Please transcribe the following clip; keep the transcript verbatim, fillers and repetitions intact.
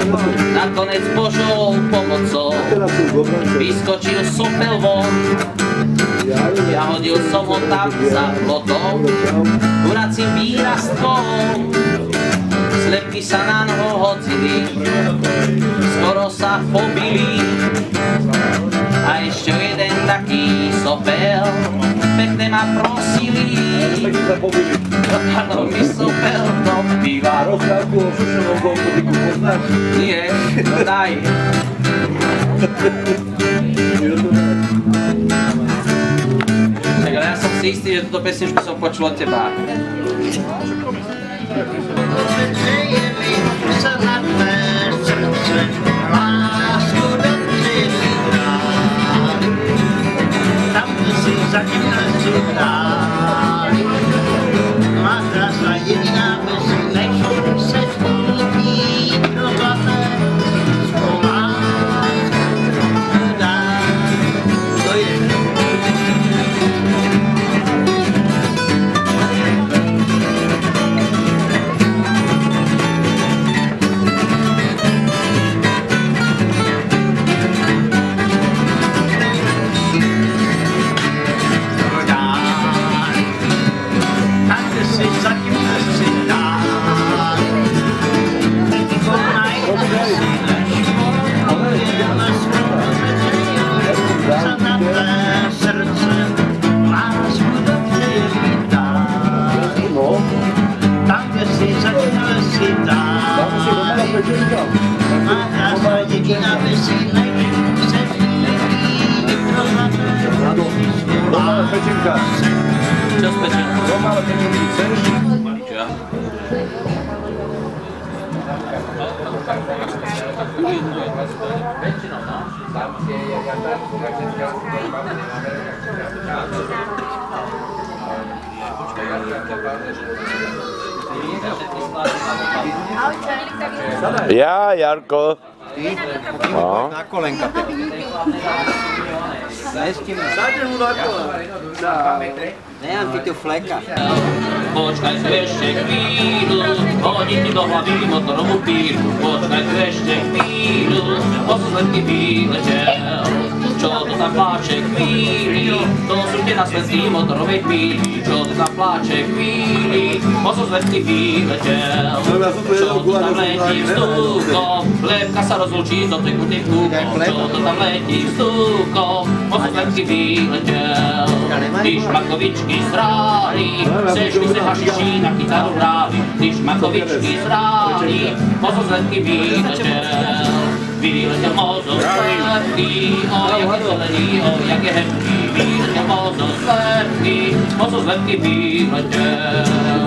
Nakonec Božou pomocou vyskočil sopel von. Ja hodil som ho tam za plotou kuracím výrastkom. Slepky sa na noho hodili, skoro sa pobili. A ešte jeden taký sopel pekne ma prosili. Áno, mi sopel to býva. Rozprávku o Šušovom golfodiku poznáš? Nie, no daj. Tak ale ja som si istý, že túto pesničku som počul od teba. Čo s pečenkou? Romále pečenky chceš? Čo? Väčšinou, no? Ja, Jarko. No. Na kolenka. Sadne mu na kolenka. Nemám ti tu fleka. Počkaj tu ešte chvíľu, hodí ti do hlavy motorovú pílu. Počkaj tu ešte chvíľu, posledný vyletel. Čo to tam pláče chvíli, to sú tie nasledky motorovej píly. Čo to tam pláče chvíli, posledný vyletel. Čo to tam letí vzduchom, lepka sa rozlúčí s doteknutým kúkom. Čo to tam letí vzduchom, posledný vyletel. Ty šmakovičky zráli, chceš mi se hašiší na kytaru hráli. Ty šmakovičky zráli, posledný vyletel. Vyletel mozol slepký, o jak je zelený, o jak je hebký. Vyletel mozol slepký, mozol slepký vyletel.